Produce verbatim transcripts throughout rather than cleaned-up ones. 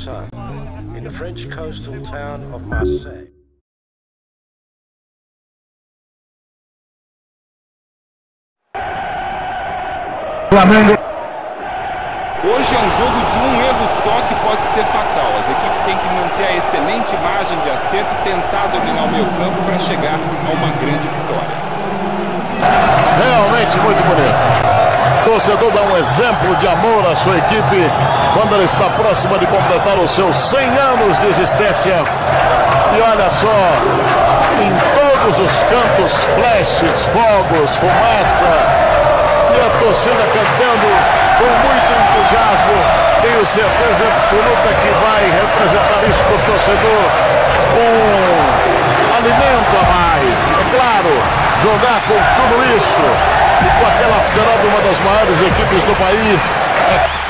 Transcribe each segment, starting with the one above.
time in the French coastal town of Marseille. Flamengo. Hoje é um jogo de um erro só que pode ser fatal. As equipes têm que manter a excelente margem de acerto e tentar dominar o meio campo para chegar a uma grande vitória. Realmente muito bonito. O torcedor dá um exemplo de amor à sua equipe quando ela está próxima de completar os seus cem anos de existência. E olha só, em todos os cantos, flashes, fogos, fumaça. E a torcida cantando com muito entusiasmo. Tenho certeza absoluta que vai representar isso para o torcedor. Um alimento a mais. É claro, jogar com tudo isso e com aquela considerada uma das maiores equipes do país. É...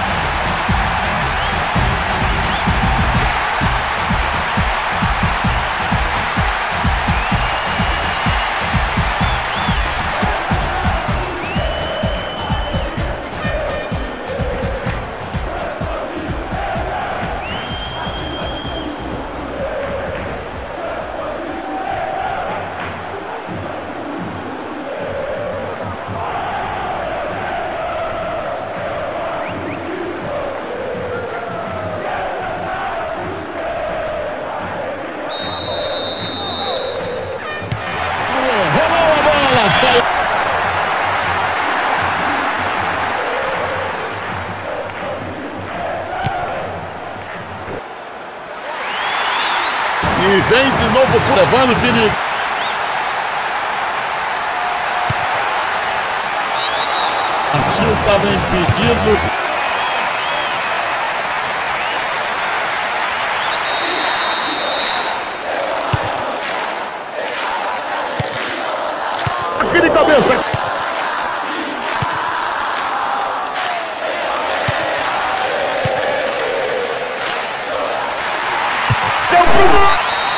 E vem de novo levando perigo. O tio estava impedido. Aqui de cabeça. Deu pro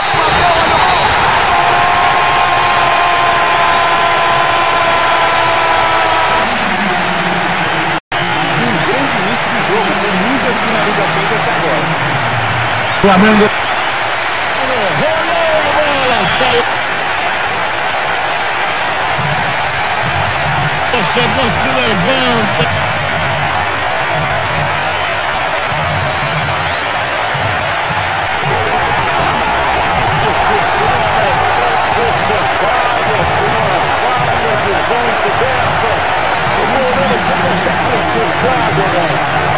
Flamengo. Rolou a bola, saiu. Você não se levanta. Você separa, assim, uma falha, visão coberta. O Mourão se consegue filtrado, né?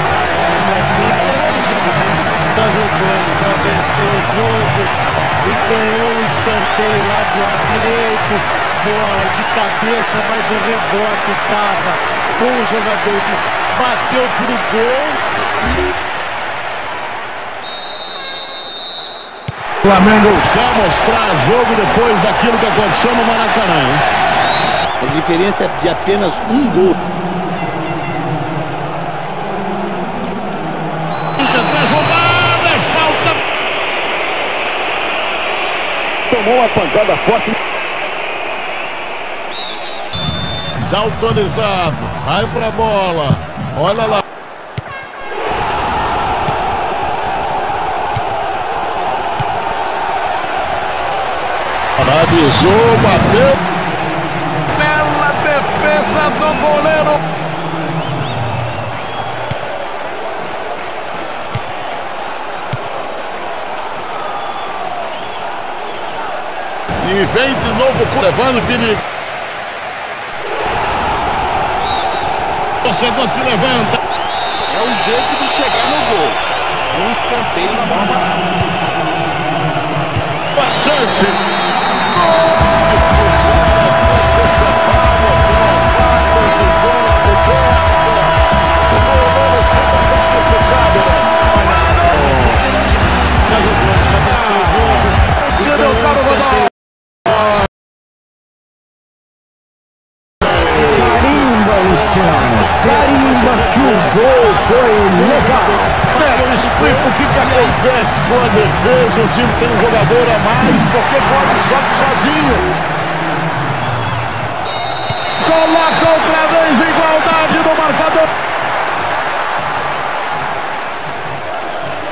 Tá jogando para vencer o jogo e ganhou um escanteio lá do lado direito, bola de cabeça, mas o rebote estava com o jogador que bateu pro gol e... Flamengo quer mostrar jogo depois daquilo que aconteceu no Maracanã, hein? A diferença é de apenas um gol. Tomou uma pancada forte. Já autorizado. Vai pra bola. Olha lá. Avisou, bateu. Bela defesa do goleiro. E vem de novo levando perigo. Você não se levanta. É o jeito de chegar no gol. Um escanteio na bola parada. Bastante. Tirou o cara, Rodolfo. Carimba que o gol foi legal. Eu explico o que, que acontece com a defesa. O time tem um jogador a mais porque pode só sozinho. Coloca outra vez igualdade no marcador.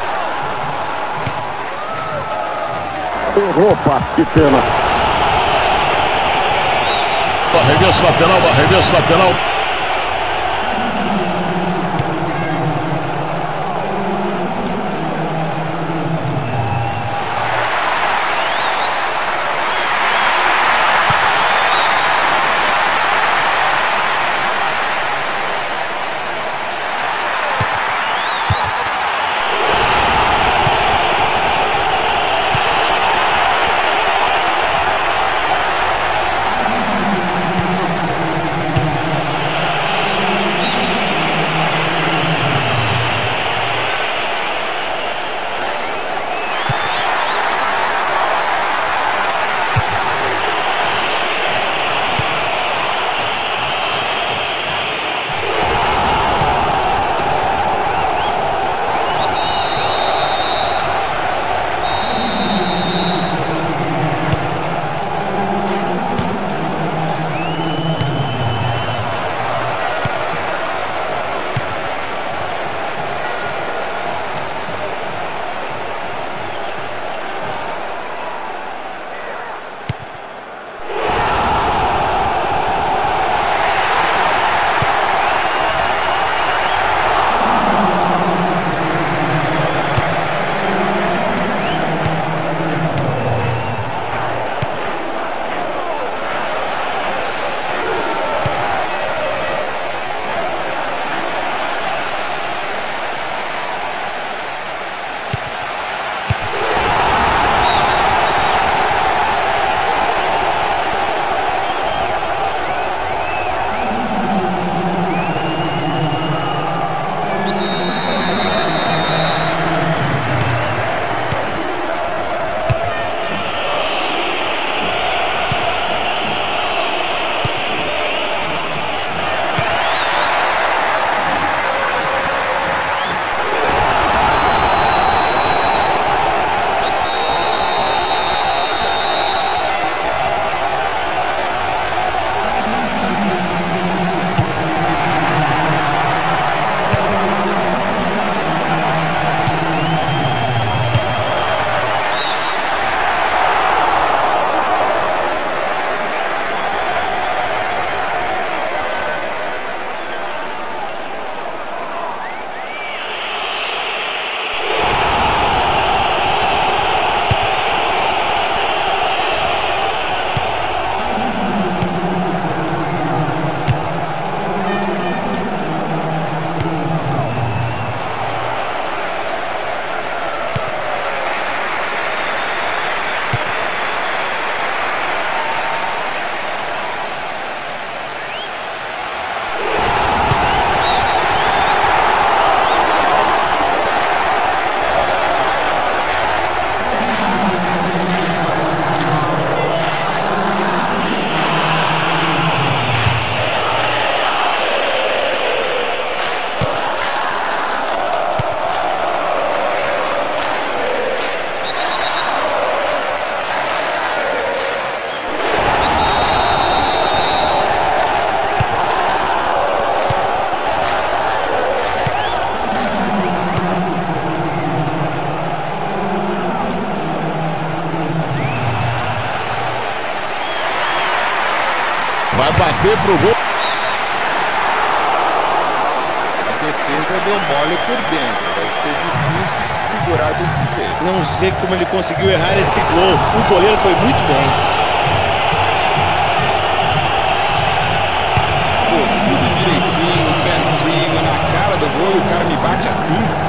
Errou, passe, que pena. Arremesso lateral, arremesso lateral. Vai bater pro gol. A defesa deu mole por dentro. Vai ser difícil se segurar desse jeito. Não sei como ele conseguiu errar esse gol. O goleiro foi muito bem. Pô, tudo direitinho, pertinho, na cara do gol e o cara me bate assim.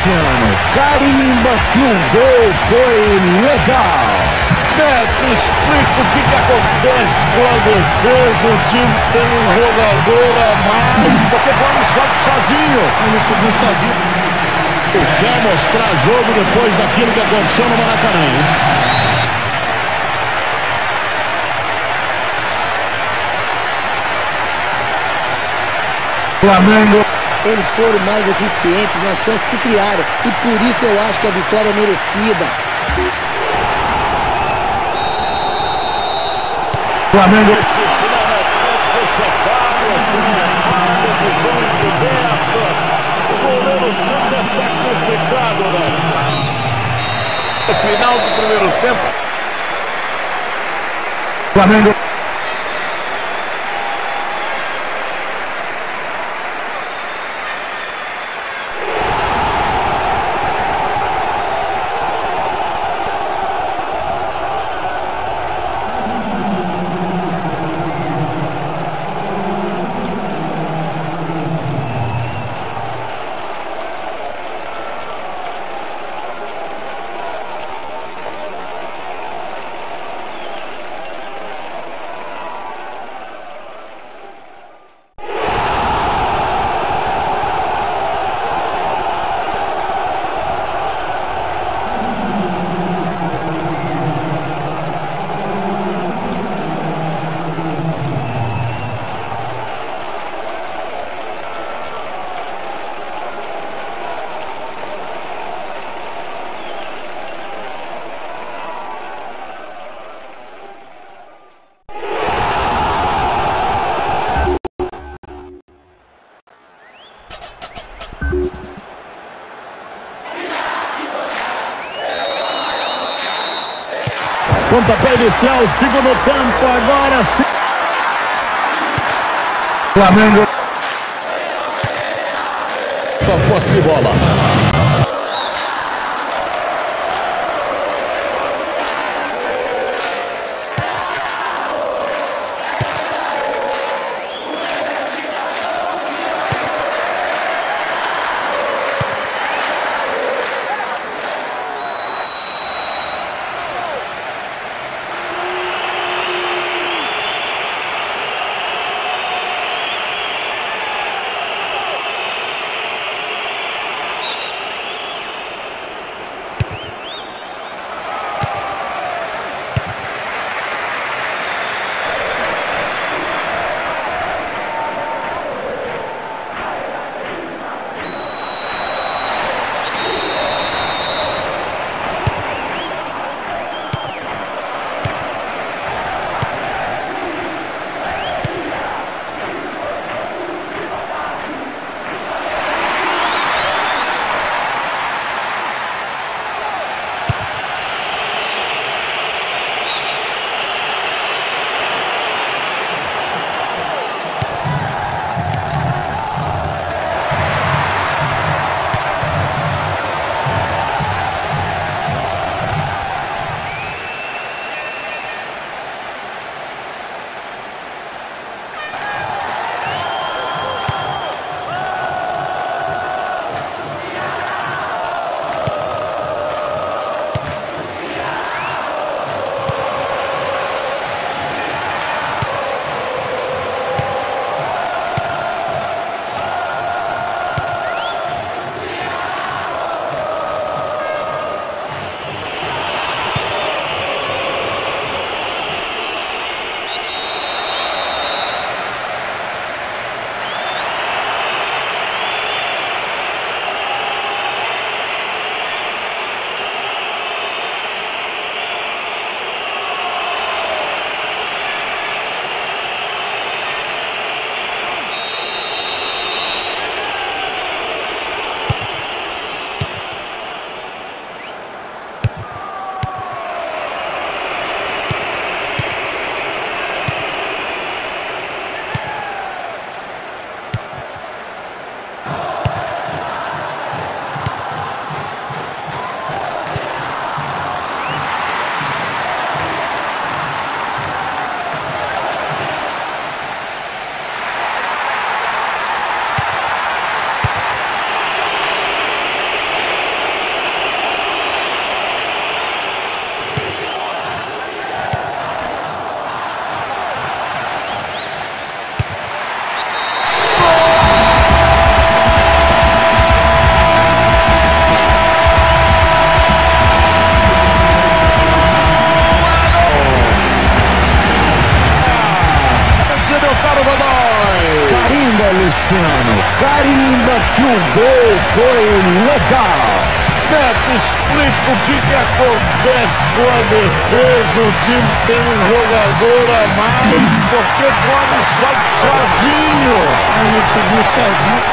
Luciano, carimba que o gol foi legal. Neto, explica o que, que acontece com a defesa. O time tem um jogador a mais, porque pode sobe sozinho. Ele subiu sozinho. Quer mostrar jogo depois daquilo que aconteceu no Maracanã, hein? Flamengo. Eles foram mais eficientes nas chances que criaram e por isso eu acho que a vitória é merecida. Flamengo. O goleiro sempre é sacrificado, né? No final do primeiro tempo. Flamengo. Pontapé inicial, segundo tempo, agora sim. Flamengo. Com a posse de bola. que o gol foi legal. Neto, explica o que, que acontece com a defesa. O time tem um jogador a mais, porque pode sobe sozinho. Ele subiu sozinho.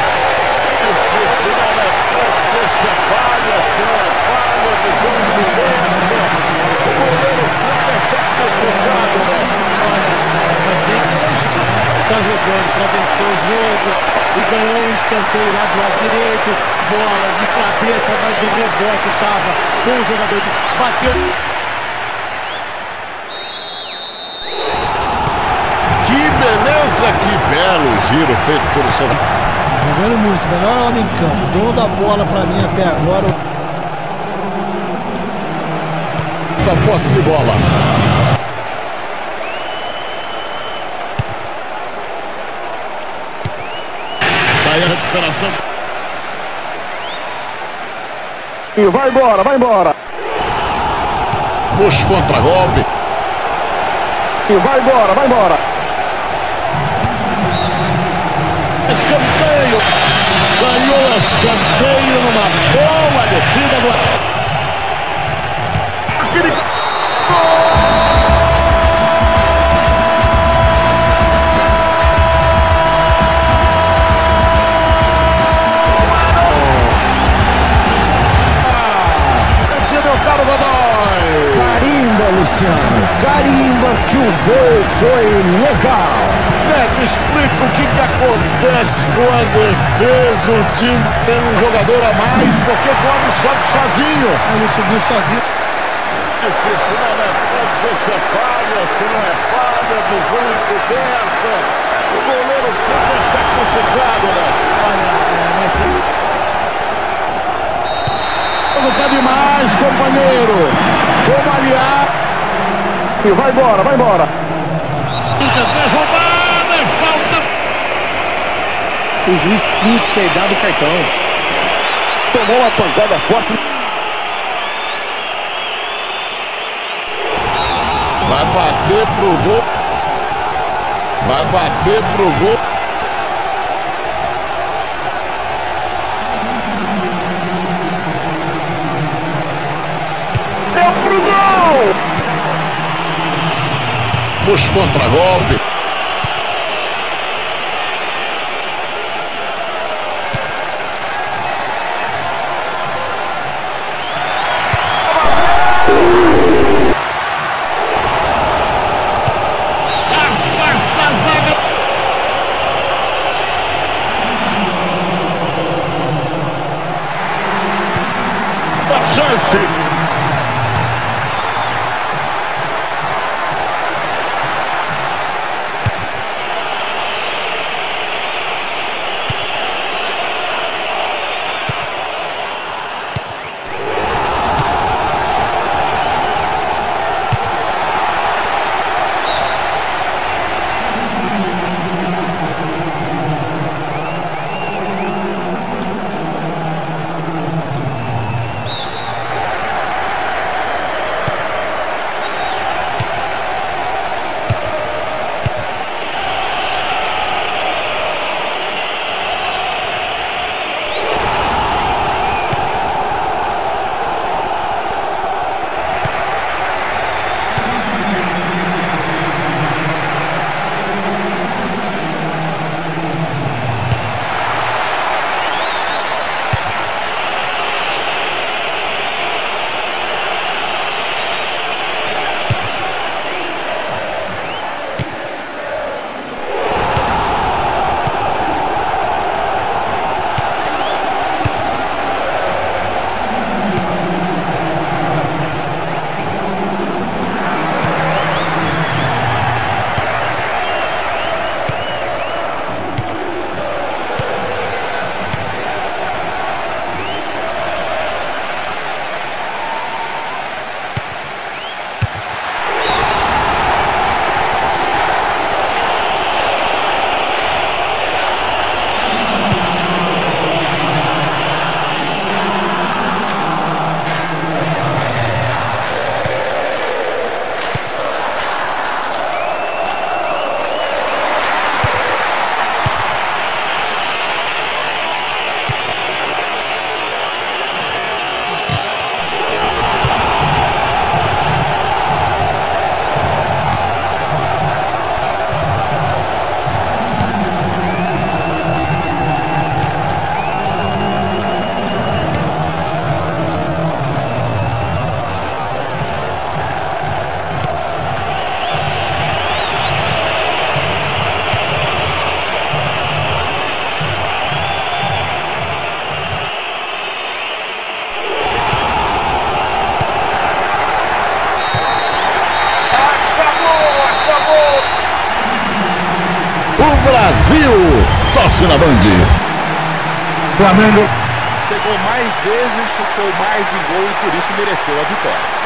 Pode ser se falha, se não é falha, visão de merda. O goleiro sempre é sacrificado, né? Olha, mas tem que tá jogando para vencer o jogo e ganhou um escanteio lá do lado direito, bola de cabeça, mas o rebote estava com o jogador de bateu. Que beleza, que belo giro feito pelo São Paulo. Jogando muito, melhor homem em campo, dono da bola para mim até agora. Da posse de bola. Daí a recuperação. E vai embora, vai embora. Puxa contra golpe. E vai embora, vai embora. Escanteio. Ganhou escanteio numa boa descida do ataque. Aquele gol! Carimba, Luciano, carimba que o gol foi legal. Neto, explica o que, que acontece com a defesa. O time tem um jogador a mais, porque o homem sobe sozinho. Ele subiu sozinho. Difícil, né, Neto? Pode ser se é falha, se não é falha, visão encoberta. O goleiro sempre é sacrificado, né? Olha, é, mas tem... Tá demais, companheiro. Como aliar. E vai embora, vai embora. Derrubada, falta. O juiz tinha que ter dado o cartão. Tomou uma pancada forte. Vai bater pro gol. Vai bater pro gol. Puxa contra golpe. Afasta a zaga. A chance. Tosse na Band. Flamengo. Chegou mais vezes, chutou mais em gol e por isso mereceu a vitória.